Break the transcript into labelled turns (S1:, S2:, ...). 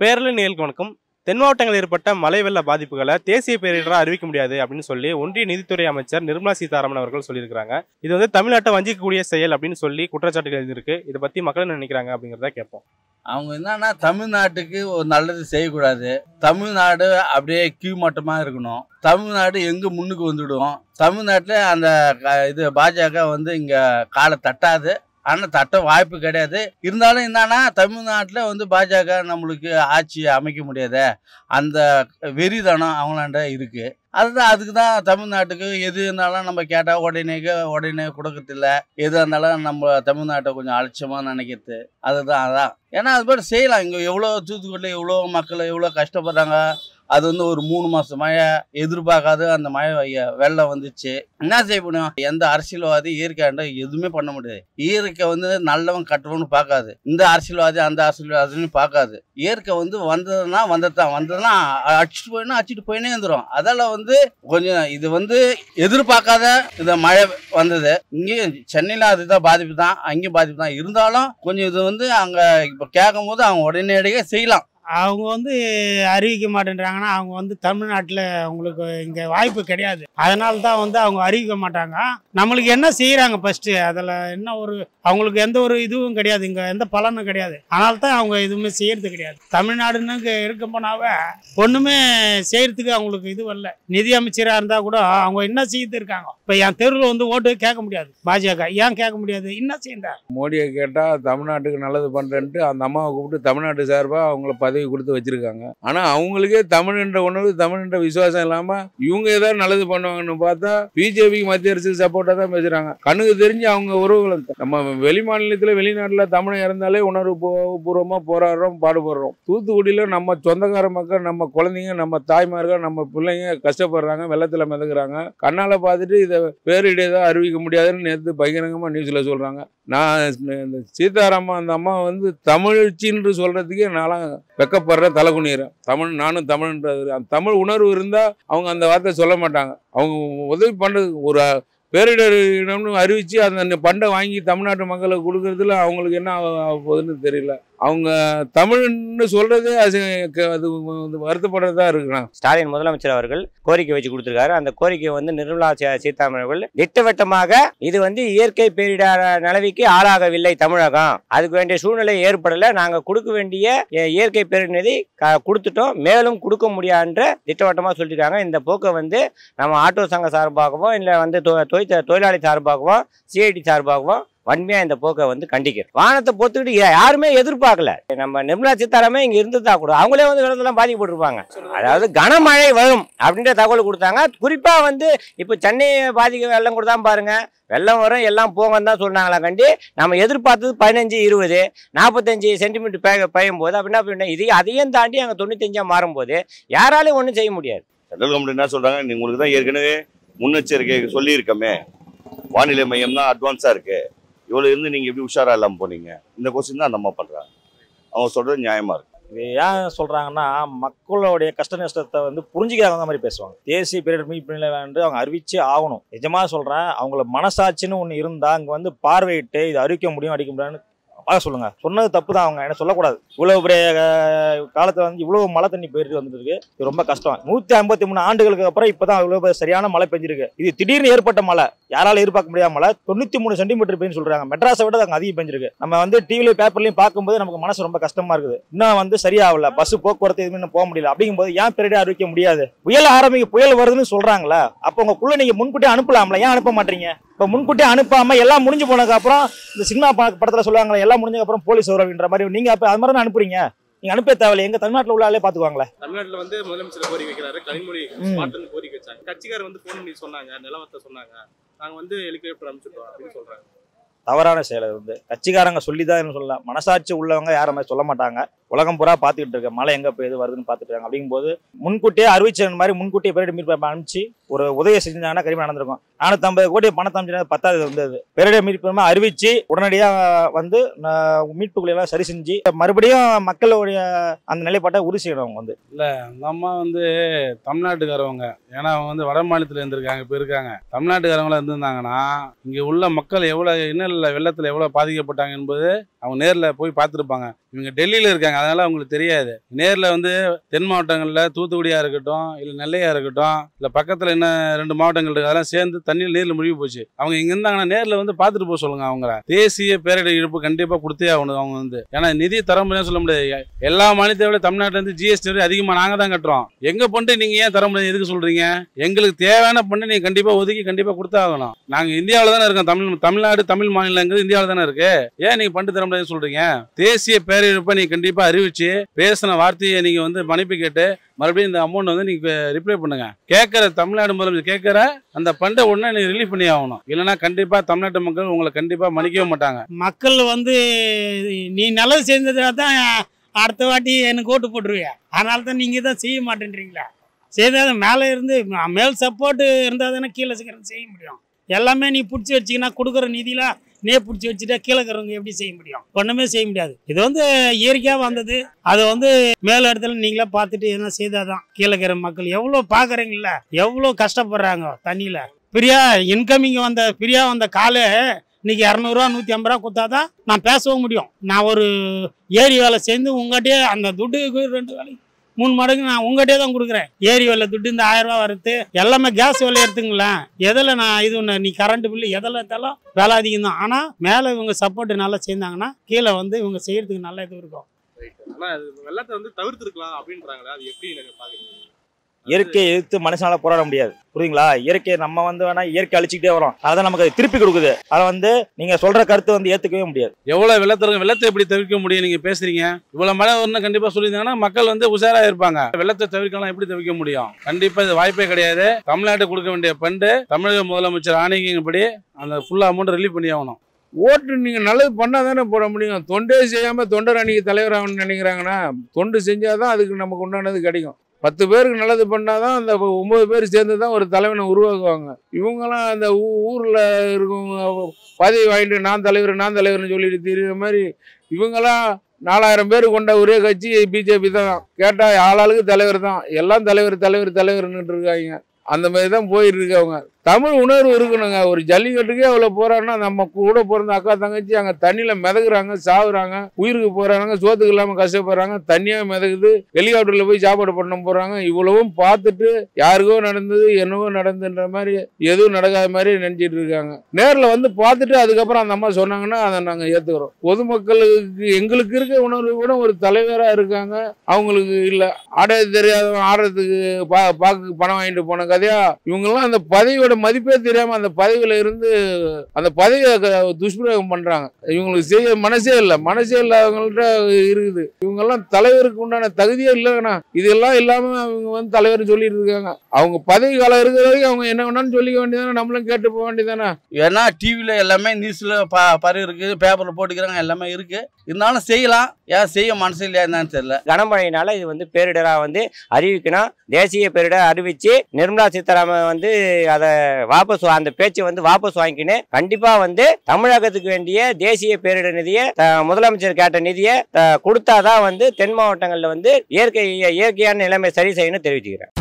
S1: பேரலை நேயர்களுக்கு வணக்கம். தென் மாவட்டங்களில் ஏற்பட்ட மழை வெள்ள பாதிப்புகளை தேசிய பேரிடராக அறிவிக்க முடியாது அப்படின்னு சொல்லி ஒன்றிய நிதித்துறை அமைச்சர் நிர்மலா சீதாராமன் அவர்கள் சொல்லியிருக்காங்க. இது வந்து தமிழ்நாட்டை வஞ்சிக்கக்கூடிய செயல் அப்படின்னு சொல்லி குற்றச்சாட்டுகள் எழுதியிருக்கு. இதை பத்தி மக்கள் என்ன நினைக்கிறாங்க அப்படிங்கிறத கேட்போம்.
S2: அவங்க என்னன்னா தமிழ்நாட்டுக்கு ஒரு நல்லது செய்யக்கூடாது. தமிழ்நாடு அப்படியே கீழ்மட்டமா இருக்கணும். தமிழ்நாடு எங்க முன்னுக்கு வந்துடும். தமிழ்நாட்டில் அந்த இது பாஜக வந்து இங்க காலை தட்டாது. ஆனால் தட்ட வாய்ப்பு கிடையாது. இருந்தாலும் என்னன்னா தமிழ்நாட்டில் வந்து பாஜக நம்மளுக்கு ஆட்சி அமைக்க முடியாத அந்த வெறிதனம் அவங்களாண்ட இருக்கு. அதுக்கு தான் தமிழ்நாட்டுக்கு எது இருந்தாலும் நம்ம கேட்டால் உடனே கொடுக்கறதில்ல. எது இருந்தாலும் நம்ம தமிழ்நாட்டை கொஞ்சம் அலட்சியமாக நினைக்கிறது. அதான் ஏன்னா அது மாதிரி செய்யலாம். இங்கே எவ்வளோ தூத்துக்குடியில் எவ்வளோ மக்கள் எவ்வளோ கஷ்டப்படுறாங்க. அது வந்து ஒரு 3 மாதம் மழை எதிர்பார்க்காத அந்த மழை வெள்ளம் வந்துச்சு. என்ன செய்ய முடியும்? எந்த அரசியல்வாதி இயற்கையாண்ட எதுவுமே பண்ண முடியாது. இயற்கை வந்து நல்லவன் கட்டுறவன்னு பார்க்காது. இந்த அரசியல்வாதி அந்த அரசியல்வாதின்னு பார்க்காது. இயற்கை வந்து வந்ததுன்னா அடிச்சுட்டு போயினே வந்துடும். அதெல்லாம் வந்து கொஞ்சம் இது வந்து எதிர்பார்க்காத இந்த மழை வந்தது. இங்கேயும் சென்னையில் அதுதான் பாதிப்பு தான், அங்கேயும் பாதிப்பு தான். இருந்தாலும் கொஞ்சம் இது வந்து அங்கே இப்போ கேட்கும் போது அவங்க உடனடியாக செய்யலாம்.
S3: அவங்க வந்து அறிவிக்க மாட்டேன்றாங்கன்னா அவங்க வந்து தமிழ்நாட்டில் அவங்களுக்கு இங்கே வாய்ப்பு கிடையாது. அதனால தான் வந்து அவங்க அறிவிக்க மாட்டாங்க. நம்மளுக்கு என்ன செய்கிறாங்க ஃபஸ்ட்டு, அதில் என்ன ஒரு அவங்களுக்கு எந்த ஒரு இதுவும் கிடையாது, இங்கே எந்த பலனும் கிடையாது. அதனால தான் அவங்க எதுவுமே செய்கிறது கிடையாது. தமிழ்நாடுன்னு இருக்க போனாவே ஒன்றுமே செய்கிறதுக்கு அவங்களுக்கு இது வரல. நிதி அமைச்சராக இருந்தால் கூட அவங்க என்ன செய்து இருக்காங்க. இப்போ என் தெருவில் வந்து ஓட்டு கேட்க முடியாது. பாஜக ஏன் கேட்க முடியாது? என்ன செய்யறா?
S4: மோடியை கேட்டால் தமிழ்நாட்டுக்கு நல்லது பண்ணுறேன்ட்டு அந்த அம்மாவை கூப்பிட்டு தமிழ்நாட்டு சார்பாக அவங்கள பதவி கொடுத்து வச்சிருக்காங்க. ஆனால் அவங்களுக்கே தமிழ்ன்ற உணர்வு தமிழ்ன்ற விசுவாசம் இல்லாமல் இவங்க ஏதாவது நல்லது பண்ணுவாங்கன்னு பார்த்தா பிஜேபிக்கு மத்திய அரசுக்கு சப்போர்ட்டாக தான் பேசுகிறாங்க. கண்ணுக்கு தெரிஞ்சு அவங்க உறவுகளை நம்ம வெளி மாநிலத்தில் வெளிநாட்டில் தமிழை இறந்தாலே உணர்வு பூர்வமாக போராடுறோம், பாடுபடுறோம். தூத்துக்குடியில் நம்ம சொந்தக்கார மக்கள், நம்ம குழந்தைங்க, நம்ம தாய்மார்கள், நம்ம பிள்ளைங்க கஷ்டப்படுறாங்க, வெள்ளத்தில் மிதக்குறாங்க. கண்ணால் பார்த்துட்டு இதை பேரிடையதாக அறிவிக்க முடியாதுன்னு நேற்று பகிரங்கமாக நியூஸில் சொல்கிறாங்க. நான் சீதாராமன் அந்த அம்மா வந்து தமிழ்ச்சின்னு சொல்கிறதுக்கே நான் வெக்கப்படுறேன், தலை குனிகிறேன். நானும் தமிழ்ன்றது தமிழ் உணர்வு இருந்தால் அவங்க அந்த வார்த்தை சொல்ல மாட்டாங்க. அவங்க உதவி பண்ணுறது ஒரு பேரிடர்னு அறிவித்து அந்த பண்டை வாங்கி தமிழ்நாட்டு மக்களுக்கு கொடுக்கறதுல அவங்களுக்கு என்ன போகுதுன்னு தெரியல. அவங்க தமிழ்னு சொல்றதே அது வருத்தப்படுறதா இருக்கிறாங்க.
S5: ஸ்டாலின் முதலமைச்சர் அவர்கள் கோரிக்கை வச்சு கொடுத்திருக்காரு. அந்த கோரிக்கை வந்து நிர்மலா சீதாராமன் அவர்கள் திட்டவட்டமாக இது வந்து இயற்கை பேரிடர் நிலவிக்கு ஆளாகவில்லை தமிழகம், அதுக்கு வேண்டிய சூழ்நிலை ஏற்படலை, நாங்கள் கொடுக்க வேண்டிய இயற்கை பேரிடரை கொடுத்துட்டோம், மேலும் கொடுக்க முடியாதுன்ற திட்டவட்டமாக சொல்லியிருக்காங்க. இந்த போக்கை வந்து நம்ம ஆட்டோ சங்க சார்பாகவும் இல்லை வந்து தொழிலாளி சார்பாகவும் சிஐடி சார்பாகவும் வன்மையா இந்த போக்கை வந்து கண்டிக்கிறோம். வானத்தை பொறுத்துக்கிட்டு யாருமே எதிர்பார்க்கல. நம்ம நிர்மலா சீதாராமன் இங்க இருந்ததா கூட அவங்களே வந்து வெள்ளத்தெல்லாம் பாதிக்கப்பட்டிருப்பாங்க. அதாவது கனமழை வரும் அப்படின்ற தகவல் கொடுத்தாங்க. குறிப்பா வந்து இப்ப சென்னை பாதிக்க வெள்ளம் கொடுத்தா பாருங்க, வெள்ளம் வரும் எல்லாம் போங்கன்னு தான் சொன்னாங்களா கண்டி. நம்ம எதிர்பார்த்தது 15, 20, 45 சென்டிமீட்டர் பெய்யும் போது அப்படின்னா அதையும் தாண்டி அங்கே 95 மாறும்போது யாராலையும் ஒன்றும் செய்ய முடியாது.
S6: சென்ட்ரல் கவர்மெண்ட் என்ன சொல்றாங்க, உங்களுக்கு தான் ஏற்கனவே முன்னெச்சரிக்கை சொல்லியிருக்கோமே, வானிலை மையம் தான் அட்வான்ஸா இருக்கு, இவ்வளோ இருந்து நீங்கள் எப்படி உஷாராக இல்லாமல் போனீங்க, இந்த கொஸ்டின் தான் நம்ம பண்ணுறாங்க. அவங்க சொல்கிறது நியாயமாக இருக்குது.
S7: இது ஏன் சொல்கிறாங்கன்னா மக்களுடைய கஷ்ட நஷ்டத்தை வந்து புரிஞ்சிக்கிறாங்க மாதிரி பேசுவாங்க. தேசிய பேரிடர் மீட்பு நிலை வந்து அவங்க அறிவிச்சே ஆகணும். நிஜமாக சொல்கிறேன், அவங்கள மனசாட்சின்னு ஒன்று இருந்தால் அங்கே வந்து பார்வையிட்டு இது அறிவிக்க முடியும் அடிக்க முடியாதுன்னு பார்க்க சொல்லுங்க. சொன்னது தப்பு தான், அவங்க என்ன சொல்லக்கூடாது. இவ்வளவு பெரிய காலத்துல வந்து இவ்வளவு மழை தண்ணி போயிட்டு வந்துட்டு இருக்கு. இது ரொம்ப கஷ்டம். 153 ஆண்டுகளுக்கு அப்புறம் இப்பதான் இவ்வளவு சரியான மழை பெஞ்சிருக்கு. இது திடீர்னு ஏற்பட்ட மழை, யாரால எதிர்பார்க்க முடியாத மழை. 93 சென்டிமீட்டர் பெய்யும் சொல்றாங்க. மெட்ராஸை விட அங்கே அதிகம் பெஞ்சிருக்கு. நம்ம வந்து டிவிலையும் பேப்பர்லையும் பார்க்கும்போது நமக்கு மனசு ரொம்ப கஷ்டமா இருக்குது. இன்னும் வந்து சரியாகல, பஸ் போக்குவரத்து எதுவுமே போக முடியல. அப்படிங்கும்போது ஏன் பேரிடர் அறிவிக்க முடியாது? புயல் வருதுன்னு சொல்றாங்களா, அப்போ உங்களுக்குள்ள நீங்க முன்கூட்டியே அனுப்பலாம்ல, ஏன் அனுப்ப மாட்டீங்க? இப்போ முன்கூட்டியே அனுப்பாம எல்லாம் முடிஞ்சு போனதுக்கு அப்புறம் இந்த சினிமா படத்துல சொல்லுவாங்களே, எல்லாம் முடிஞ்சதுக்கு அப்புறம் போலீஸ் வரும்ன்ற மாதிரி நீங்க அப்ப அது மாதிரி தான் அனுப்புறீங்க. நீங்க அனுப்ப தேவையில்லை. எங்க தமிழ்நாட்டில் உள்ள ஆளே பாத்துக்குவாங்களே.
S1: தமிழ்நாட்டில் வந்து முதலமைச்சர் கோரிக்கை வைக்கிறாரு, கனிமொழி கோரிக்கை வச்சாங்க. கட்சிக்காரர் வந்து போன் பண்ணி சொன்னாங்க, நிலவரத்தை சொன்னாங்க, நாங்க வந்து ஹெலிகாப்டர் அனுப்பிச்சுட்டோம் அப்படின்னு சொல்றாங்க.
S7: தவறான செயல். வந்து கட்சிக்காரங்க சொல்லிதான் சொல்லலாம். மனசாட்சி உள்ளவங்க யாருமே சொல்ல மாட்டாங்க. உலகம் பூரா பார்த்துக்கிட்டு இருக்க மழை எங்க போய் வருதுன்னு பார்த்துட்டு இருக்காங்க. அப்படிங்கும்போது முன்கூட்டியே அறிவிச்ச மாதிரி முன்கூட்டியே பேரிடர் மீட்பு அனுப்பிச்சு ஒரு உதவி செஞ்சாங்கன்னா கண்டிப்பாக நடந்திருக்கும். 450 கோடி பணத்தை அமைச்சு 10வது வந்தது. பேரிடர் மீட்பு அறிவிச்சு உடனடியாக வந்து மீட்புகளை எல்லாம் சரி செஞ்சு மறுபடியும் மக்களுடைய அந்த நிலைப்பாட்டை உறுதி செய்யணும். அவங்க வந்து
S4: இல்லை, அந்த அம்மா வந்து தமிழ்நாட்டுக்காரவங்க. ஏன்னா அவங்க வந்து வட மாநிலத்தில் இருந்திருக்காங்க, இப்போ இருக்காங்க. தமிழ்நாட்டுக்காரவங்களா இருந்திருந்தாங்கன்னா இங்கே உள்ள மக்கள் எவ்வளோ இன்னும் வெள்ளத்தில் எவ்வளோ பாதிக்கப்பட்டாங்க என்பது
S8: அவங்க நேரில் போய் பார்த்துருப்பாங்க. இவங்க டெல்லியில் இருக்காங்க, அதனால அவங்களுக்கு தெரியாது. நேரில் வந்து தென் மாவட்டங்களில் தூத்துக்குடியாக இருக்கட்டும், இல்லை நெல்லையாக இருக்கட்டும், இல்லை பக்கத்தில் என்ன 2 மாவட்டங்கள் இருக்குது, அதெல்லாம் சேர்ந்து தண்ணியில் நீரில் முழுகி போச்சு. அவங்க இங்கே இருந்தாங்கன்னா நேரில் வந்து பார்த்துட்டு போக சொல்லுங்க. அவங்கள தேசிய பேரிடர் இழப்பு கண்டிப்பாக கொடுத்தே ஆகணும். அவங்க வந்து ஏன்னா நிதி தர முடியாது சொல்ல முடியாது. எல்லா மாநிலத்தை விட தமிழ்நாட்டிலேருந்து ஜிஎஸ்டி அதிகமாக நாங்கள் தான் கட்டுறோம். எங்கள் பண்டு நீங்கள் ஏன் தர முடியாது எதுக்கு சொல்கிறீங்க? எங்களுக்கு தேவையான பண்டு நீங்கள் கண்டிப்பாக ஒதுக்கி கண்டிப்பாக கொடுத்தாகணும். நாங்கள் இந்தியாவில் தானே இருக்கோம். தமிழ்நாடு தமிழ் மாநிலங்கிறது இந்தியாவில் தானே இருக்கு. ஏன் நீங்க பண்டு தர முடியாதுன்னு சொல்றீங்க? தேசிய பேரிழப்பை நீங்க கண்டிப்பா அறிவிச்சு பேசின வார்த்தையை நீங்க வந்து மன்னிப்பு கேட்டு மறுபடியும் இந்த அமௌண்ட் வந்து நீங்க ரிப்ளை பண்ணுங்க. கேட்கிற தமிழ்நாடு முதலமைச்சர் கேட்கிற அந்த பண்டை உடனே நீங்க ரிலீஃப் பண்ணி ஆகணும். இல்லைன்னா கண்டிப்பா தமிழ்நாட்டு மக்கள் உங்களை கண்டிப்பா மன்னிக்கவே மாட்டாங்க.
S3: மக்கள் வந்து நீ நல்லது செஞ்சதுல தான் அடுத்த வாட்டி எனக்கு ஓட்டு போட்டுருவியா, அதனால தான் நீங்க தான் செய்ய மாட்டேன்றீங்களா? செய்தாத மேலே இருந்து மேல் சப்போர்ட் இருந்தால் தானே கீழே செய்ய முடியும். எல்லாமே நீ பிடிச்சி வச்சிங்கன்னா கொடுக்குற நிதியில நீ பிடிச்சி வச்சுட்டா கீழே இருக்கிறவங்க எப்படி செய்ய முடியும்? ஒன்றுமே செய்ய முடியாது. இது வந்து இயற்கையாக வந்தது. அதை வந்து மேல இடத்துல நீங்களே பார்த்துட்டு என்ன செய்தாதான் கீழே இருக்கிற மக்கள் எவ்வளோ பார்க்குறீங்கள, எவ்வளோ கஷ்டப்படுறாங்க தண்ணியில். இன்கமிங் வந்த காலை இன்னைக்கு 200 ரூபா 150 ரூபா கொடுத்தாதான் நான் பேசவும் முடியும். நான் ஒரு ஏரி வேலை சேர்ந்து உங்கள்கிட்டயே அந்த துட்டு 2 வேலை 3 மடங்கு நான் உங்கள்கிட்டே தான் கொடுக்குறேன். ஏரி வேலை துட்டு இந்த 1000 ரூபா வருது. எல்லாமே கேஸ் வேலை எடுத்துங்களேன். எதில் நான் இது ஒன்று நீ கரண்ட் பில்லு எதில் எடுத்தாலும் வேலை அதிகம் தான். ஆனால் மேலே இவங்க சப்போர்ட் நல்லா செய்தாங்கன்னா கீழே வந்து இவங்க செய்யறதுக்கு நல்ல இது இருக்கும்.
S1: ஆனால் வெள்ளத்தை வந்து தவிர்த்துருக்கலாம் அப்படின்றாங்களே, அது எப்படி எனக்கு பார்க்குறீங்க?
S7: இயற்கையை எதிர்த்து மனுஷனால போராட முடியாது, புரியுங்களா? இயற்கையை நம்ம வந்து வேணா இயற்கை அழிச்சுக்கிட்டே வரோம், அதான் நமக்கு அது திருப்பி கொடுக்குது. அதை வந்து நீங்க சொல்ற கருத்து வந்து ஏத்துக்கவே முடியாது.
S8: எவ்வளவு வெள்ளத்தை எப்படி தவிர்க்க முடியும்? நீங்க பேசுறீங்க இவ்வளவு மழை வரணும் கண்டிப்பா சொல்லியிருந்தாங்கன்னா மக்கள் வந்து உஷாரா இருப்பாங்க. வெள்ளத்தை தவிர்க்கலாம் எப்படி தவிர்க்க முடியும்? கண்டிப்பா இது வாய்ப்பே கிடையாது. தமிழ்நாட்டு கொடுக்க வேண்டிய பண்டு தமிழக முதலமைச்சர் ஆணையின்படி அந்த ஃபுல்லா அமௌண்ட் ரிலீவ் பண்ணி ஆகணும்.
S4: ஓட்டு நீங்கள் நல்லது பண்ணால் தானே போட முடியும். தொண்டே செய்யாமல் தொண்டர் அன்னைக்கு தலைவர் ஆகணும்னு நினைக்கிறாங்கன்னா தொண்டு செஞ்சால் தான் அதுக்கு நமக்கு உண்டானது கிடைக்கும். 10 பேருக்கு நல்லது பண்ணால் தான் அந்த 9 பேர் சேர்ந்து தான் ஒரு தலைவனை உருவாக்குவாங்க. இவங்கெல்லாம் அந்த ஊரில் இருக்கவங்க பதவி வாங்கிட்டு நான் தலைவர்னு சொல்லிட்டு தெரியுற மாதிரி இவங்கெல்லாம் 4000 பேர் கொண்ட ஒரே கட்சி பிஜேபி தான். கேட்டால் ஆளாளுக்கு தலைவர் தான், எல்லாம் தலைவர்னு இருக்காங்க. அந்த மாதிரி தான் போயிட்டு இருக்கவங்க. தமிழ் உணர்வு இருக்கணுங்க. ஒரு ஜல்லிக்கட்டுக்கே அவ்வளோ போறாங்கன்னா நம்ம கூட பிறந்த அக்கா தங்கச்சி அங்கே தண்ணியில் மிதக்குறாங்க, சாகுறாங்க, உயிருக்கு போறாங்க, சோத்துக்கு இல்லாமல் கஷ்டப்படுறாங்க, தண்ணியாக மிதக்குது, ஹெலிகாப்டரில் போய் சாப்பாடு பண்ண போறாங்க. இவ்வளவும் பார்த்துட்டு யாருக்கோ நடந்தது என்னவோ நடந்துன்ற மாதிரி எதுவும் நடக்காத மாதிரி நினைச்சிட்டு இருக்காங்க. நேரில் வந்து பார்த்துட்டு அதுக்கப்புறம் அந்த அம்மா சொன்னாங்கன்னா அதை நாங்கள் ஏற்றுக்கிறோம். பொதுமக்களுக்கு எங்களுக்கு இருக்க உணர்வு கூட ஒரு தலைவராக இருக்காங்க, அவங்களுக்கு இல்லை. ஆட தெரியாதவன் ஆடுறதுக்கு பார்க்க பணம் வாங்கிட்டு போன கதையா இவங்கெல்லாம் அந்த பதவியோட மதிப்பே தெரியாம அந்த பதவியில இருந்து அந்த பதவியை துஷ்பிரயோகம் பண்றாங்க. இவங்களுக்கு செய்ய மனசே இல்லாதவங்கள்ட்ட இருக்குது. இவங்க எல்லாம் தலைவருக்கு உண்டான தகுதியே இல்லைன்னா இதெல்லாம் இல்லாம அவங்க வந்து தலைவர் சொல்லிட்டு இருக்காங்க. அவங்க பதவி காலம் இருக்கிற வரைக்கும் அவங்க என்ன வேணாலும் சொல்லிக்க வேண்டியதானே, நம்மளும் கேட்டு போக வேண்டியதானே.
S2: ஏன்னா டிவியில எல்லாமே நியூஸ்ல பரவி இருக்கு, பேப்பர்ல போட்டுக்கிறாங்க, எல்லாமே இருக்கு. இருந்தாலும் செய்யலாம், ஏன் செய்ய மனசு இல்லையா என்னன்னு தெரியல.
S5: கனமழையினால இது வந்து பேரிடரா வந்து அறிவிக்கணும். தேசிய பேரிடர் அறிவிச்சு நிர்மலா சீதாராமன் வந்து அதை அந்த பேச்சை வந்து வாபஸ் வாங்கிக்கின்னு கண்டிப்பா வந்து தமிழகத்துக்கு வேண்டிய தேசிய பேரிடர் நிதியை முதலமைச்சர் கேட்ட நிதியை கொடுத்தாதான் வந்து தென் மாவட்டங்கள்ல வந்து இயற்கையான நிலைமை சரி செய்யணும்னு தெரிவிச்சுக்கிறேன்.